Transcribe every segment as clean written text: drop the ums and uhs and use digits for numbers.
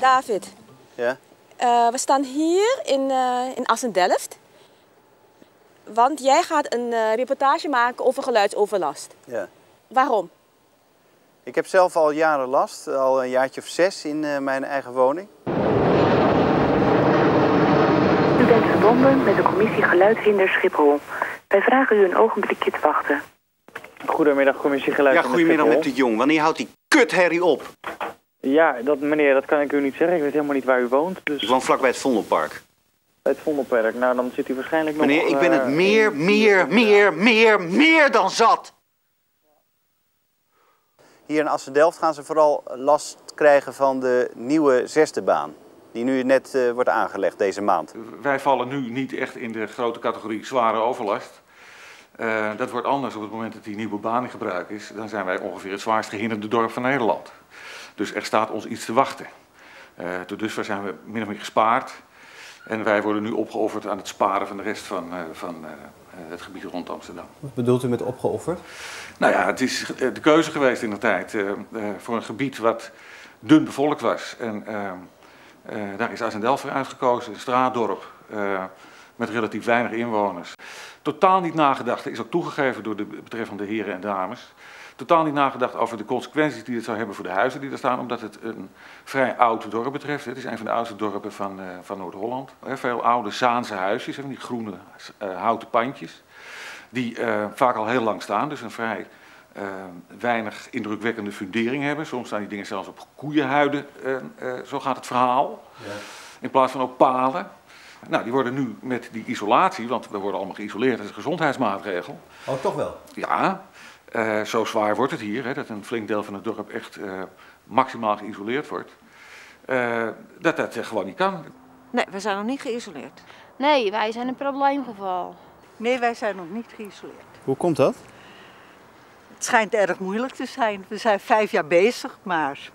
David. Ja? We staan hier in Assen-Delft. Want jij gaat een reportage maken over geluidsoverlast. Ja. Waarom? Ik heb zelf al jaren last, al een jaartje of 6 in mijn eigen woning. U bent verbonden met de commissie Geluidshinder Schiphol. Wij vragen u een ogenblikje te wachten. Goedemiddag, commissie Geluidshinder Ja, goedemiddag Schiphol. met de Jong. Wanneer houdt die kutherrie op? Ja, meneer, dat kan ik u niet zeggen. Ik weet helemaal niet waar u woont. Dus... Ik woon vlakbij het Vondelpark. Bij het Vondelpark. Nou, dan zit u waarschijnlijk nog... Meneer, ik ben het meer dan zat. Hier in Assen-Delft gaan ze vooral last krijgen van de nieuwe 6e baan. Die nu net wordt aangelegd deze maand. Wij vallen nu niet echt in de grote categorie zware overlast. Dat wordt anders op het moment dat die nieuwe baan in gebruik is. Dan zijn wij ongeveer het zwaarst gehinderde dorp van Nederland. Dus er staat ons iets te wachten. Tot dusver zijn we min of meer gespaard. En wij worden nu opgeofferd aan het sparen van de rest van het gebied rond Amsterdam. Wat bedoelt u met opgeofferd? Nou ja, het is de keuze geweest in de tijd voor een gebied wat dun bevolkt was. En daar is Assen-Delft voor uitgekozen, een straatdorp met relatief weinig inwoners. Totaal niet nagedacht, is ook toegegeven door de betreffende heren en dames. Totaal niet nagedacht over de consequenties die het zou hebben voor de huizen die er staan, omdat het een vrij oud dorp betreft. Het is een van de oudste dorpen van Noord-Holland. Veel oude Zaanse huisjes, die groene houten pandjes, die vaak al heel lang staan, dus een vrij weinig indrukwekkende fundering hebben. Soms staan die dingen zelfs op koeienhuiden, zo gaat het verhaal, ja. In plaats van op palen. Nou, die worden nu met die isolatie, want we worden allemaal geïsoleerd, dat is een gezondheidsmaatregel. Oh, toch wel? Ja. Zo zwaar wordt het hier, dat een flink deel van het dorp echt maximaal geïsoleerd wordt. Dat gewoon niet kan. Nee, we zijn nog niet geïsoleerd. Nee, wij zijn een probleemgeval. Nee, wij zijn nog niet geïsoleerd. Hoe komt dat? Het schijnt erg moeilijk te zijn. We zijn 5 jaar bezig, maar...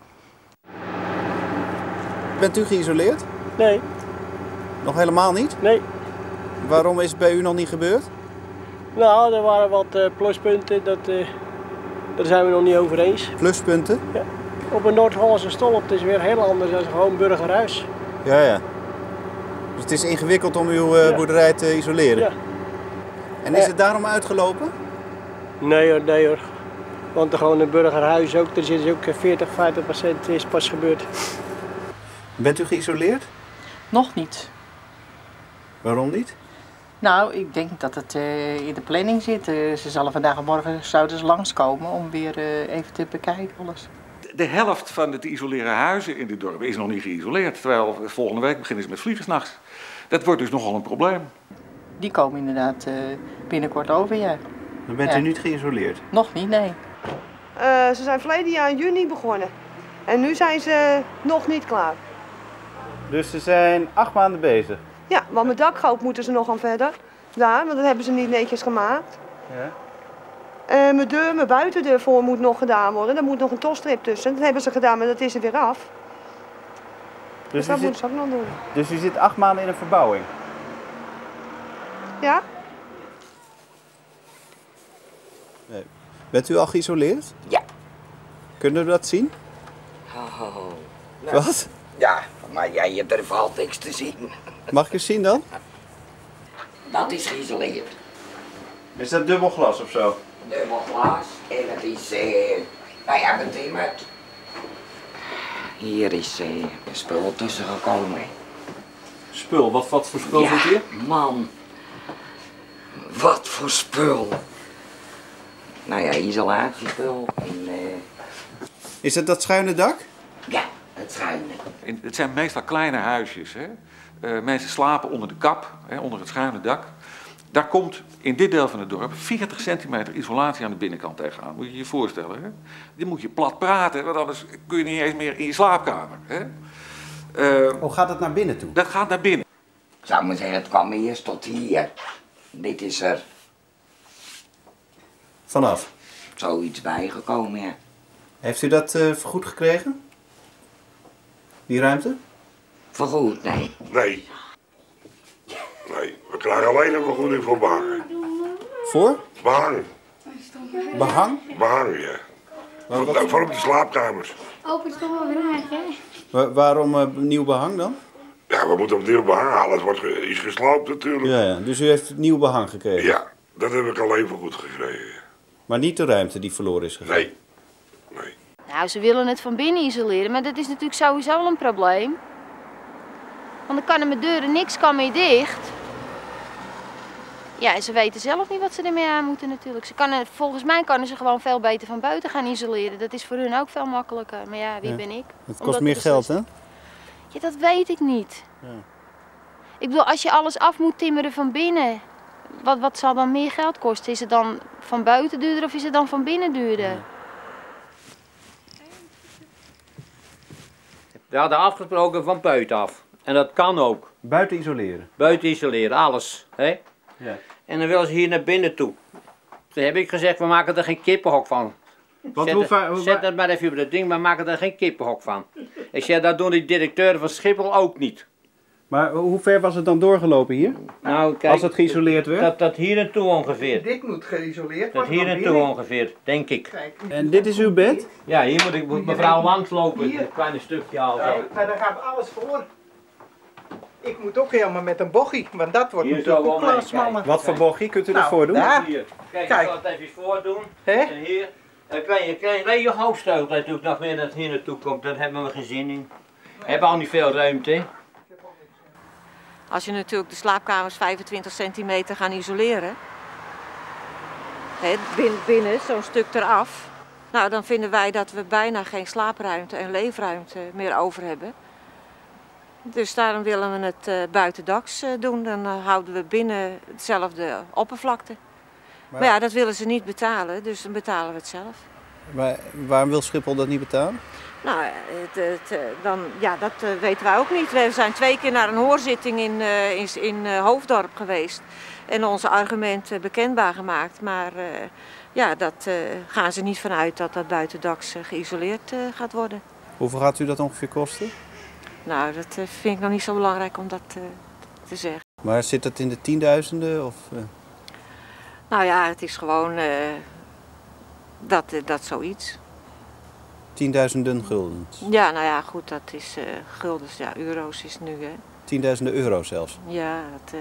Bent u geïsoleerd? Nee. Nog helemaal niet? Nee. Waarom is het bij u nog niet gebeurd? Nou, er waren wat pluspunten, daar zijn we nog niet over eens. Pluspunten? Ja. Op een Noord-Hollandse stolp is weer heel anders dan gewoon burgerhuis. Ja, ja. Dus het is ingewikkeld om uw boerderij te isoleren? Ja. En is het daarom uitgelopen? Nee hoor. Want gewoon een burgerhuis ook, er zit ook 40-50% is pas gebeurd. Bent u geïsoleerd? Nog niet. Waarom niet? Nou, ik denk dat het in de planning zit. Ze zullen vandaag en morgen zouden ze langskomen om weer even te bekijken alles. De helft van de te isoleren huizen in dit dorp is nog niet geïsoleerd. Terwijl volgende week beginnen ze met vliegen 's nachts. Dat wordt dus nogal een probleem. Die komen inderdaad binnenkort over, ja. Dan bent u niet geïsoleerd? Nog niet, nee. Ze zijn verleden jaar in juni begonnen. En nu zijn ze nog niet klaar. Dus ze zijn 8 maanden bezig? Ja, want met dakgoot moeten ze nog aan verder. Daar, want dat hebben ze niet netjes gemaakt. Ja. Mijn buitendeur voor moet nog gedaan worden. Daar moet nog een tolstrip tussen. Dat hebben ze gedaan, maar dat is er weer af. Dus dat moeten ze ook nog doen. Dus u zit 8 maanden in een verbouwing? Ja. Nee. Bent u al geïsoleerd? Ja. Kunnen we dat zien? Nou, Wat? Ja, maar jij hebt er valt niks te zien. Mag ik eens zien dan? Dat is geïsoleerd. Is dat dubbel glas of zo? Dubbel glas en het is, nou ja, betimmerd. Hier is spul tussen gekomen. Spul? Wat voor spul zit hier? Man. Wat voor spul. Nou ja, isolatiespul en... Is het dat schuine dak? Ja, het schuine. Het zijn meestal kleine huisjes. Hè? Mensen slapen onder de kap, onder het schuine dak. Daar komt in dit deel van het dorp 40 centimeter isolatie aan de binnenkant tegenaan. Moet je je voorstellen. Hè? Die moet je plat praten, want anders kun je niet eens meer in je slaapkamer. Hè? Hoe gaat het naar binnen toe? Dat gaat naar binnen. Ik zou maar zeggen, het kwam eerst tot hier. Dit is er... Vanaf? Zoiets bijgekomen, ja. Heeft u dat vergoed gekregen? Die ruimte? Vergoed, nee. Nee. Nee, we krijgen alleen een vergoeding voor behang. Voor? Behang. Behang? Behang, ja. Voor op de slaapkamers. Open is toch wel weer hè? Waarom nieuw behang dan? Ja, we moeten opnieuw behang halen. Het is gesloopt natuurlijk. Ja, dus u heeft nieuw behang gekregen? Ja, dat heb ik al even goed gekregen. Maar niet de ruimte die verloren is gegaan? Nee. Nou, ze willen het van binnen isoleren, maar dat is natuurlijk sowieso al een probleem. Want dan kan er met deuren, niks kan meer dicht. Ja, en ze weten zelf niet wat ze ermee aan moeten natuurlijk. Volgens mij kunnen ze gewoon veel beter van buiten gaan isoleren. Dat is voor hun ook veel makkelijker. Maar ja, wie ben ik? Het kost meer geld, hè? Ja, dat weet ik niet. Ja. Ik bedoel, als je alles af moet timmeren van binnen, wat zal dan meer geld kosten? Is het dan van buiten duurder of is het dan van binnen duurder? Ja. We hadden afgesproken van buitenaf. En dat kan ook. Buiten isoleren? Buiten isoleren, alles. Hè? Ja. En dan willen ze hier naar binnen toe. Toen heb ik gezegd, we maken er geen kippenhok van. Zet het maar even op dat ding, maar maken er geen kippenhok van. Ik zeg, dat doen die directeuren van Schiphol ook niet. Maar hoe ver was het dan doorgelopen hier? Nou, kijk, als het geïsoleerd werd? Dat hier naartoe ongeveer. Dit moet geïsoleerd worden. Dat hier naartoe ongeveer, denk ik. Kijk, en dit is uw bed? Ja, hier moet ik mevrouw langslopen, een kleine stukje al. Maar daar gaat alles voor. Ik moet ook helemaal met een bochie, want dat wordt hier natuurlijk ook klasmannen. Wat voor bochie kunt u ervoor doen? Hier. Kijk, ik zal het even voordoen. En hier. Een klein hoofdstuk natuurlijk nog meer dat hier naartoe komt, daar hebben we geen zin in. We hebben al niet veel ruimte. Als je natuurlijk de slaapkamers 25 centimeter gaan isoleren, binnen zo'n stuk eraf, nou dan vinden wij dat we bijna geen slaapruimte en leefruimte meer over hebben. Dus daarom willen we het buitendaks doen, dan houden we binnen hetzelfde oppervlakte. Maar ja, dat willen ze niet betalen, dus dan betalen we het zelf. Maar waarom wil Schiphol dat niet betalen? Nou, dat weten wij ook niet. We zijn 2 keer naar een hoorzitting in Hoofddorp geweest en onze argumenten bekendbaar gemaakt. Maar dat gaan ze niet vanuit dat dat buitendaks geïsoleerd gaat worden. Hoeveel gaat u dat ongeveer kosten? Nou, dat vind ik nog niet zo belangrijk om dat te zeggen. Maar zit dat in de tienduizenden? Of? Nou ja, het is gewoon dat zoiets. 10.000 gulden? Ja, nou ja, goed, dat is guldens, ja, euro's is nu, hè. 10.000 euro zelfs? Ja,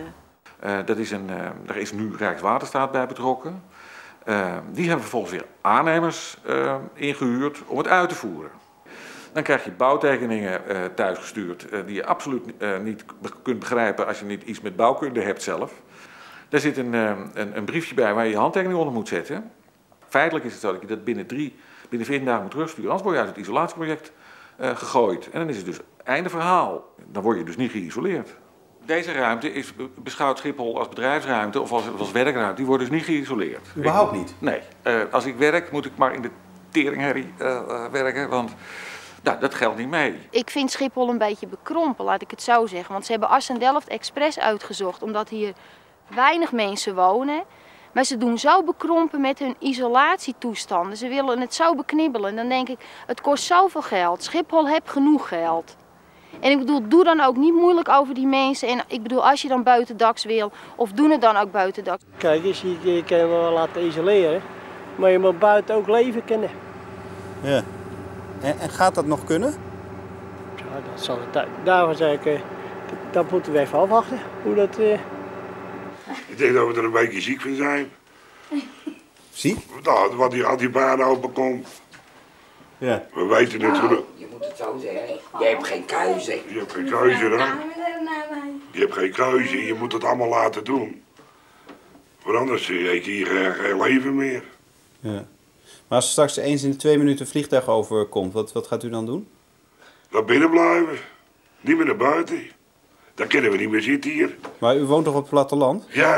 daar is nu Rijkswaterstaat bij betrokken. Die hebben vervolgens weer aannemers ingehuurd om het uit te voeren. Dan krijg je bouwtekeningen thuisgestuurd die je absoluut niet kunt begrijpen als je niet iets met bouwkunde hebt zelf. Daar zit een briefje bij waar je je handtekening onder moet zetten. Feitelijk is het zo dat je dat binnen 14 dagen moet terugsturen, anders word je uit het isolatieproject gegooid. En dan is het dus einde verhaal. Dan word je dus niet geïsoleerd. Deze ruimte beschouwt Schiphol als bedrijfsruimte of als werkruimte. Die wordt dus niet geïsoleerd. Überhaupt niet? Nee. Als ik werk moet ik maar in de teringherrie werken, want dat geldt niet mee. Ik vind Schiphol een beetje bekrompen, laat ik het zo zeggen. Want ze hebben Assen-Delft expres uitgezocht, omdat hier weinig mensen wonen. Maar ze doen zo bekrompen met hun isolatietoestanden. Ze willen het zo beknibbelen. En dan denk ik, het kost zoveel geld. Schiphol heeft genoeg geld. En ik bedoel, doe dan ook niet moeilijk over die mensen. En ik bedoel, als je dan buitendaks wil, of doe het dan ook buitendaks. Kijk eens, je kan je wel laten isoleren. Maar je moet buiten ook leven kunnen. Ja. En gaat dat nog kunnen? Ja, dat zal het. Daarvoor zeg ik, dat moeten we even afwachten. Hoe dat... Ik denk dat we er een beetje ziek van zijn. Ziek? Nou, wat als die baan open komt. Ja. We weten natuurlijk. Je moet het zo zeggen. Je hebt geen keuze. Je hebt geen keuze dan. Je hebt geen keuze. Je moet het allemaal laten doen. Want anders heb je hier geen leven meer. Ja. Maar als er straks eens in de 2 minuten een vliegtuig overkomt, wat gaat u dan doen? Dan binnen blijven. Niet meer naar buiten. Dan kunnen we niet meer zitten hier. Maar u woont toch op het platteland? Ja,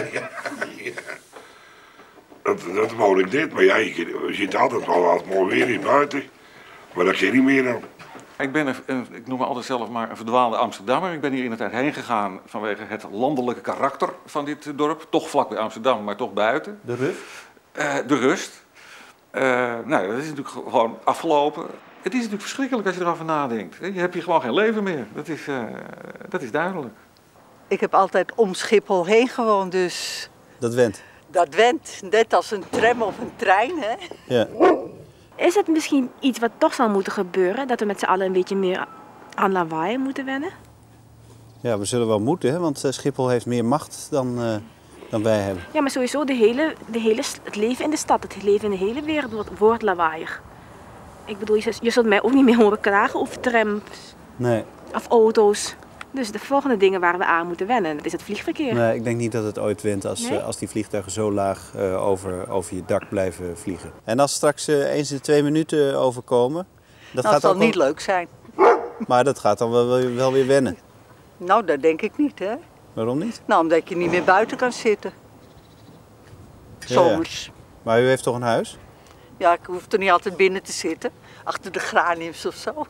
dat woon ik dit. Maar ja, we zitten altijd wel als mooi weer in buiten. Maar dat kan niet meer dan. Ik noem me altijd zelf maar een verdwaalde Amsterdammer. Ik ben hier in de tijd heen gegaan vanwege het landelijke karakter van dit dorp. Toch vlak bij Amsterdam, maar toch buiten. De rust? De rust. Nou, dat is natuurlijk gewoon afgelopen. Het is natuurlijk verschrikkelijk als je erover nadenkt. Je hebt hier gewoon geen leven meer. Dat is duidelijk. Ik heb altijd om Schiphol heen gewoond, dus... Dat went? Dat went, net als een tram of een trein, hè? Ja. Is het misschien iets wat toch zal moeten gebeuren? Dat we met z'n allen een beetje meer aan lawaai moeten wennen? Ja, we zullen wel moeten, hè? Want Schiphol heeft meer macht dan wij hebben. Ja, maar sowieso het leven in de stad, het leven in de hele wereld wordt lawaaiig. Ik bedoel, je zult mij ook niet meer horen klagen over trams of auto's. Dus de volgende dingen waar we aan moeten wennen, dat is het vliegverkeer. Nee, ik denk niet dat het ooit wint als die vliegtuigen zo laag over je dak blijven vliegen. En als straks eens in de 2 minuten overkomen... Dat zal niet leuk zijn. Maar dat gaat dan wel weer wennen. Nou, dat denk ik niet, hè. Waarom niet? Nou, omdat je niet meer buiten kan zitten. Zomers. Ja. Maar u heeft toch een huis? Ja, ik hoef er niet altijd binnen te zitten. Achter de graniums of zo.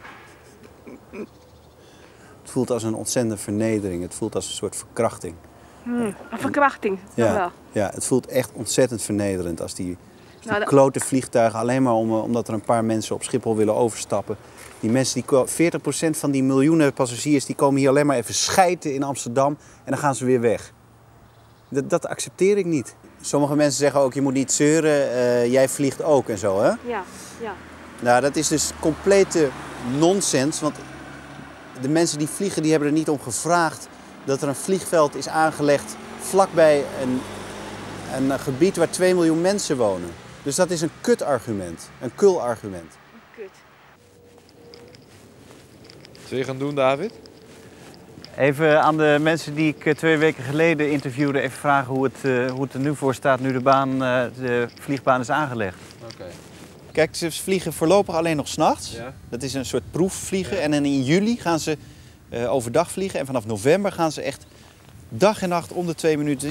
Het voelt als een ontzettende vernedering. Het voelt als een soort verkrachting. Een verkrachting, wel. Ja, het voelt echt ontzettend vernederend als die klote vliegtuigen... alleen maar omdat er een paar mensen op Schiphol willen overstappen. Die mensen, 40% van die miljoenen passagiers... die komen hier alleen maar even schijten in Amsterdam... en dan gaan ze weer weg. Dat accepteer ik niet. Sommige mensen zeggen ook, je moet niet zeuren, jij vliegt ook en zo, hè? Ja. Nou, dat is dus complete nonsens, want de mensen die vliegen, die hebben er niet om gevraagd dat er een vliegveld is aangelegd vlakbij een gebied waar 2 miljoen mensen wonen. Dus dat is een kutargument, een kulargument. Kut. Wat wil je gaan doen, David? Even aan de mensen die ik 2 weken geleden interviewde, even vragen hoe het er nu voor staat nu de vliegbaan is aangelegd. Oké. Kijk, ze vliegen voorlopig alleen nog 's nachts. Ja. Dat is een soort proefvliegen. Ja. En in juli gaan ze overdag vliegen. En vanaf november gaan ze echt dag en nacht om de 2 minuten.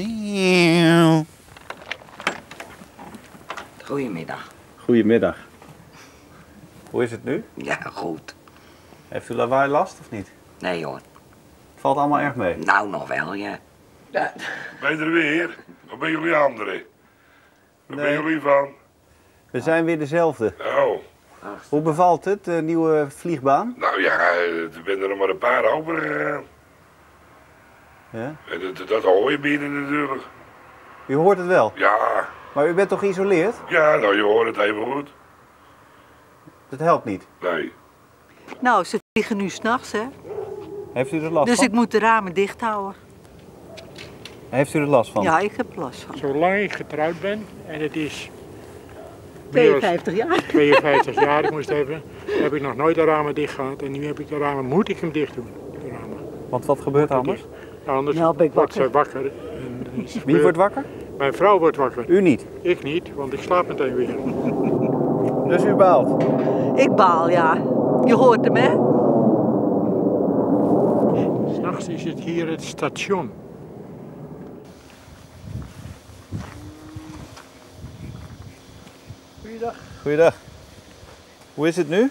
Goedemiddag. Goedemiddag. Hoe is het nu? Ja, goed. Heeft u lawaai last of niet? Nee hoor. Valt allemaal erg mee? Nou, nog wel, ja. Ben je er weer? Of ben jullie anderen? Waar ben jullie van? We zijn weer dezelfde. Oh. Hoe bevalt het, de nieuwe vliegbaan? Nou ja, er zijn er nog maar een paar over gegaan. Ja? Dat hoor je binnen natuurlijk. U hoort het wel? Ja. Maar u bent toch geïsoleerd? Ja, nou je hoort het even goed. Dat helpt niet? Nee. Nou, ze vliegen nu 's nachts, hè. Heeft u er last dus van? ik moet de ramen dicht houden. Heeft u er last van? Ja, ik heb er last van. Zolang ik getrouwd ben, en het is 52 jaar. 52 jaar, ik moest hebben, heb ik nog nooit de ramen dicht gehad. En nu heb ik de ramen, moet ik hem dicht doen. De ramen. Want wat gebeurt er anders? Ja, anders wordt zij wakker. En Wie wordt wakker? Mijn vrouw wordt wakker. U niet? Ik niet, want ik slaap meteen weer. Dus u baalt? Ik baal, ja. Je hoort hem, hè? 'S Nachts is het hier het station. Goeiedag. Goeiedag. Hoe is het nu?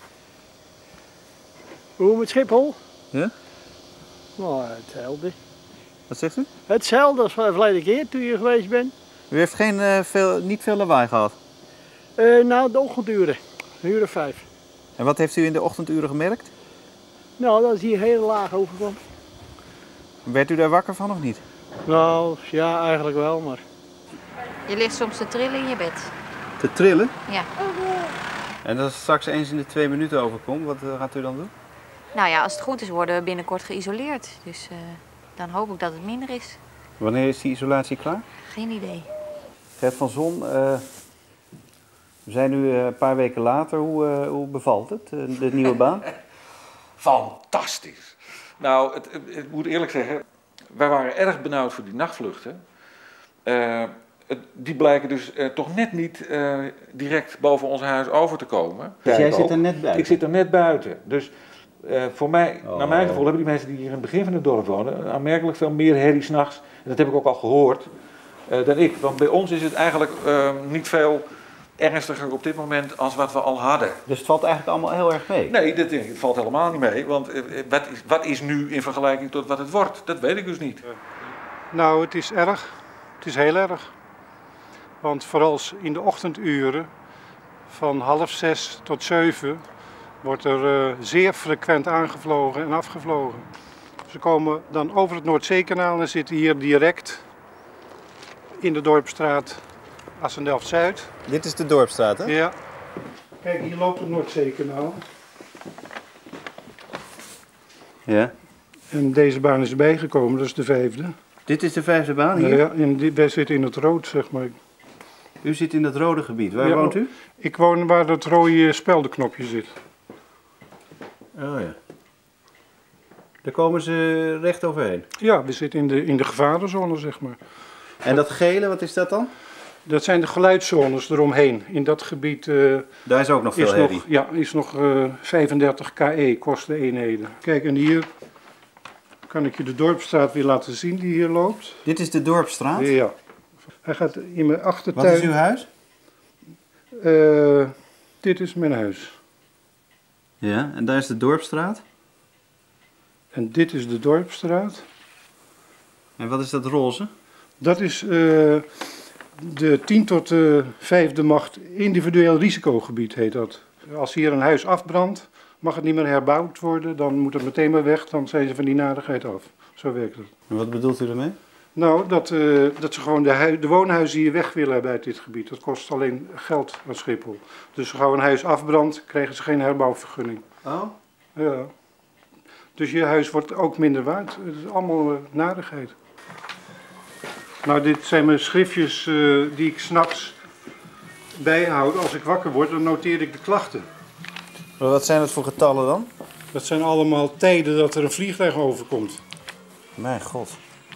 Hoe met Schiphol? Ja? Nou, hetzelfde. Wat zegt u? Hetzelfde als de verleden keer toen je geweest bent. U heeft niet veel lawaai gehad? Nou, de ochtenduren. 1:05. En wat heeft u in de ochtenduren gemerkt? Nou, dat is hier heel laag overkwam. Werd u daar wakker van of niet? Nou, ja, eigenlijk wel, maar... Je ligt soms te trillen in je bed. Te trillen? Ja. En als het straks eens in de 2 minuten overkomt, wat gaat u dan doen? Nou ja, als het goed is worden we binnenkort geïsoleerd. Dus dan hoop ik dat het minder is. Wanneer is die isolatie klaar? Geen idee. Gert van Zon, we zijn nu een paar weken later. Hoe bevalt het, de nieuwe baan? Fantastisch. Nou, ik moet eerlijk zeggen, wij waren erg benauwd voor die nachtvluchten. Die blijken dus toch net niet direct boven ons huis over te komen. Dus jij zit er net buiten? Ik zit er net buiten. Dus voor mij, naar mijn gevoel, hebben die mensen die hier in het begin van het dorp wonen aanmerkelijk veel meer herrie 's nachts. En dat heb ik ook al gehoord, dan ik. Want bij ons is het eigenlijk niet veel ernstiger op dit moment als wat we al hadden. Dus het valt eigenlijk allemaal heel erg mee? Nee, het valt helemaal niet mee. Want wat is nu in vergelijking tot wat het wordt? Dat weet ik dus niet. Nou, het is erg. Het is heel erg. Want vooral in de ochtenduren van 5:30 tot 7 wordt er zeer frequent aangevlogen en afgevlogen. Ze komen dan over het Noordzeekanaal en zitten hier direct in de Dorpsstraat Assendelft-Zuid. Dit is de Dorpsstraat, hè? Ja. Kijk, hier loopt het Noordzeekanaal. Ja. En deze baan is erbij gekomen, dat is de 5e. Dit is de 5e baan hier? Ja, wij zitten in het rood, zeg maar. U zit in het rode gebied. Waar woont u? Ik woon waar dat rode speldenknopje zit. Oh ja. Daar komen ze recht overheen? Ja, we zitten in de gevarenzone, zeg maar. En dat gele, wat is dat dan? Dat zijn de geluidszones eromheen. In dat gebied... daar is ook nog veel herrie? Ja, is nog 35 KE, kosteneenheden. Kijk, en hier kan ik je de Dorpsstraat weer laten zien die hier loopt. Dit is de Dorpsstraat? Ja. Hij gaat in mijn achtertuin... Wat is uw huis? Dit is mijn huis. Ja, en daar is de Dorpsstraat? En dit is de Dorpsstraat. En wat is dat roze? Dat is de 10 tot de 5e macht individueel risicogebied heet dat. Als hier een huis afbrandt, mag het niet meer herbouwd worden, dan moet het meteen maar weg, dan zijn ze van die narigheid af. Zo werkt het. En wat bedoelt u ermee? Nou, dat ze gewoon de woonhuizen hier weg willen hebben uit dit gebied. Dat kost alleen geld aan Schiphol. Dus als gauw een huis afbrandt, krijgen ze geen herbouwvergunning. Oh? Ja. Dus je huis wordt ook minder waard. Het is allemaal narigheid. Nou, dit zijn mijn schriftjes die ik 's nachts bijhoud. Als ik wakker word, dan noteer ik de klachten. Maar wat zijn dat voor getallen dan? Dat zijn allemaal tijden dat er een vliegtuig overkomt. Mijn god.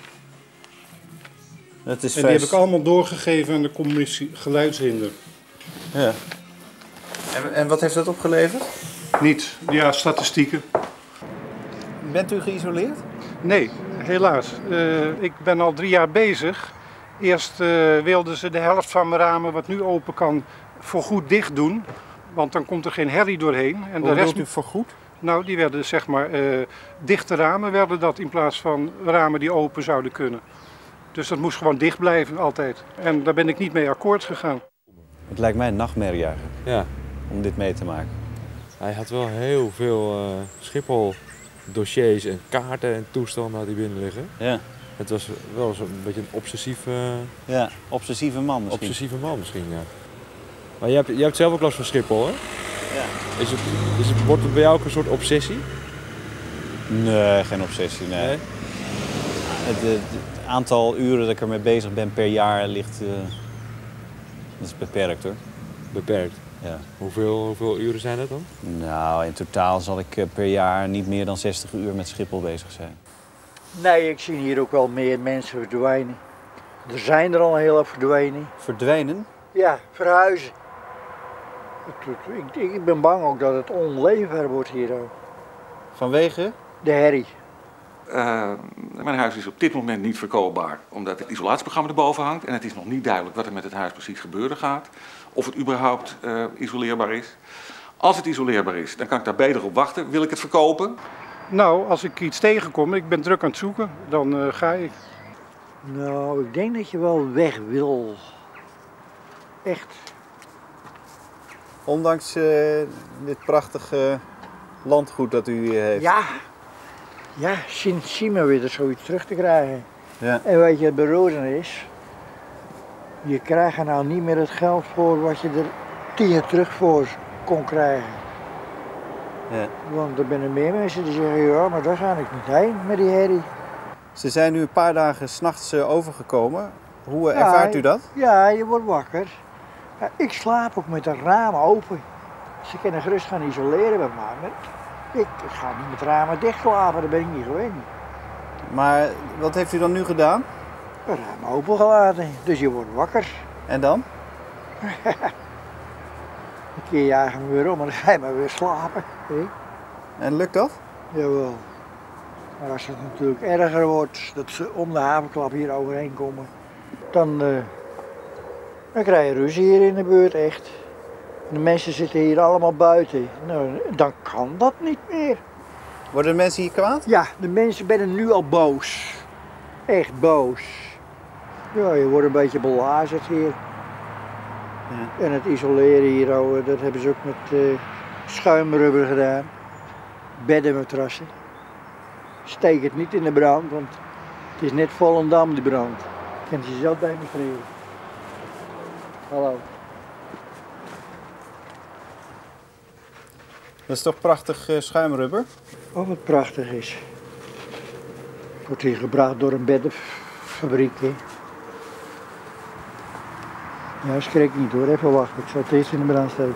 Dat is en die heb ik allemaal doorgegeven aan de commissie geluidshinder. Ja. En wat heeft dat opgeleverd? Niets. Ja, statistieken. Bent u geïsoleerd? Nee, helaas. Ik ben al 3 jaar bezig. Eerst wilden ze de helft van mijn ramen, wat nu open kan, voorgoed dicht doen. Want dan komt er geen herrie doorheen. En hoe bedoelt u voorgoed? Nou, die werden zeg maar dichte ramen werden dat in plaats van ramen die open zouden kunnen. Dus dat moest gewoon dicht blijven, altijd. En daar ben ik niet mee akkoord gegaan. Het lijkt mij een nachtmerrie eigenlijk, ja, om dit mee te maken. Hij had wel heel veel Schiphol dossiers en kaarten en toestanden had hij binnen liggen. Ja. Het was wel een beetje een obsessieve... Ja, obsessieve man misschien. Obsessieve man misschien, ja. Maar je hebt zelf ook last van Schiphol, hè? Ja. Wordt het bij jou ook een soort obsessie? Nee, geen obsessie, nee. Het aantal uren dat ik ermee bezig ben per jaar ligt... dat is beperkt, hoor. Beperkt? Ja. Hoeveel uren zijn dat dan? Nou, in totaal zal ik per jaar niet meer dan 60 uur met Schiphol bezig zijn. Nee, ik zie hier ook wel meer mensen verdwijnen. Er zijn er al een hele verdwenen. Verdwijnen? Ja, verhuizen. Ik ben bang ook dat het onleefbaar wordt hier ook. Vanwege? De herrie. Mijn huis is op dit moment niet verkoopbaar, omdat het isolatieprogramma erboven hangt. En het is nog niet duidelijk wat er met het huis precies gebeuren gaat. Of het überhaupt isoleerbaar is. Als het isoleerbaar is, dan kan ik daar beter op wachten. Wil ik het verkopen? Nou, als ik iets tegenkom, ik ben druk aan het zoeken, dan ga ik. Nou, ik denk dat je wel weg wil. Echt. Ondanks dit prachtige landgoed dat u hier heeft. Ja, zien we weer zoiets terug te krijgen. Ja. En weet je, het beroerde is, je krijgt er nou niet meer het geld voor wat je er 10 jaar terug voor kon krijgen. Ja. Want er zijn meer mensen die zeggen, ja, maar daar ga ik niet heen met die herrie. Ze zijn nu een paar dagen 's nachts overgekomen. Hoe ervaart u dat? Ja, je wordt wakker. Ja, ik slaap ook met de ramen open. Ze kunnen gerust gaan isoleren bij mij, maar ik ga niet met ramen dicht slapen, daar ben ik niet gewend. Maar wat heeft u dan nu gedaan? De ramen open gelaten, dus je wordt wakker. En dan? Een keer jagen we weer om en dan ga je maar weer slapen. En lukt dat? Jawel. Maar als het natuurlijk erger wordt, dat ze om de havenklap hier overheen komen, dan krijg je ruzie hier in de buurt, echt. De mensen zitten hier allemaal buiten. Nou, dan kan dat niet meer. Worden de mensen hier kwaad? Ja, de mensen zijn nu al boos. Echt boos. Ja, je wordt een beetje belazerd hier. Ja. En het isoleren hier, dat hebben ze ook met schuimrubber gedaan. Beddenmatrassen. Steek het niet in de brand, want het is net Volendam die brand. Je kunt je zelf demonstreren. Hallo. Dat is toch prachtig schuimrubber? Oh, wat prachtig is. Wordt hier gebracht door een beddenfabriek. Hè? Ja, schrik niet hoor, even wachten. Ik zal het eerst in de brand steken.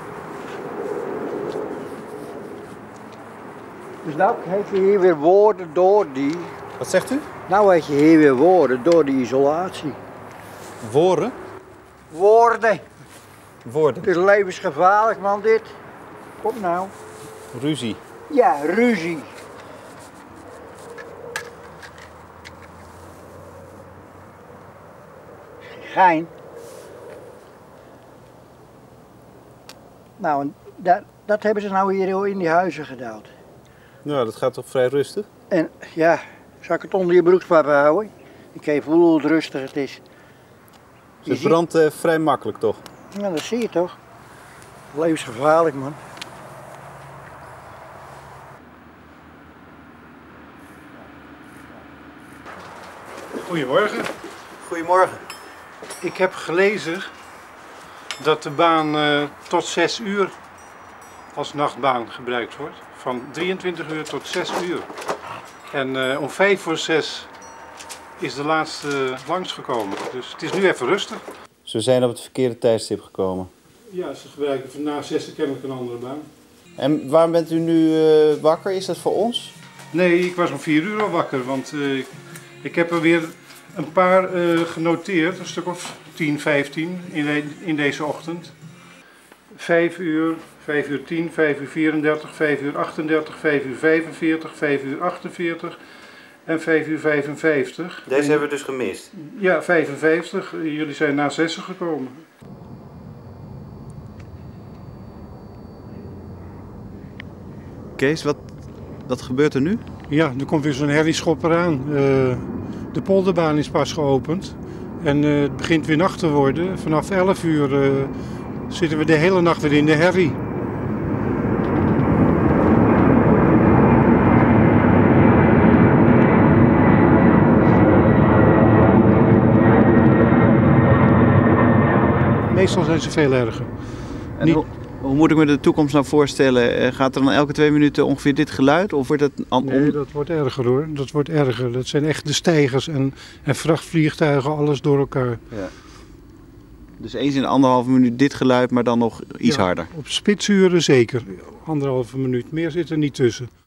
Dus nou heb je hier weer woorden door die... Wat zegt u? Nou heb je hier weer woorden door die isolatie. Woorden? Woorden. Woorden. Het is levensgevaarlijk man dit. Kom nou. Ruzie. Ja, ruzie. Gein. Nou, dat hebben ze nou hier in die huizen gedaan. Nou, dat gaat toch vrij rustig? En ja, zal ik het onder je broekspap houden? Ik geef hoe rustig het is. Het brandt vrij makkelijk toch? Ja, dat zie je toch. Levensgevaarlijk man. Goedemorgen. Goedemorgen. Ik heb gelezen dat de baan tot 6 uur als nachtbaan gebruikt wordt. Van 23 uur tot 6 uur. En om 5 voor 6 is de laatste langsgekomen. Dus het is nu even rustig. Ze zijn op het verkeerde tijdstip gekomen. Ja, ze gebruiken van na 6 kennelijk een andere baan. En waarom bent u nu wakker? Is dat voor ons? Nee, ik was om 4 uur al wakker, want ik heb er weer een paar genoteerd, een stuk of 10, 15 in deze ochtend. 5 uur, 5 uur 10, 5 uur 34, 5 uur 38, 5 uur 45, 5 uur 48 en 5 uur 55. Deze hebben we dus gemist? Ja, 55. Jullie zijn na 6 gekomen. Kees, wat gebeurt er nu? Ja, er komt weer zo'n herrieschopper aan. De polderbaan is pas geopend en het begint weer nacht te worden. Vanaf 11 uur zitten we de hele nacht weer in de herrie. Meestal zijn ze veel erger. En hoe moet ik me de toekomst nou voorstellen? Gaat er dan elke 2 minuten ongeveer dit geluid? Of wordt het Nee, dat wordt erger hoor. Dat wordt erger. Dat zijn echt de steigers en vrachtvliegtuigen, alles door elkaar. Ja. Dus eens in 1,5 minuut dit geluid, maar dan nog iets harder? Op spitsuren zeker. 1,5 minuut. Meer zit er niet tussen.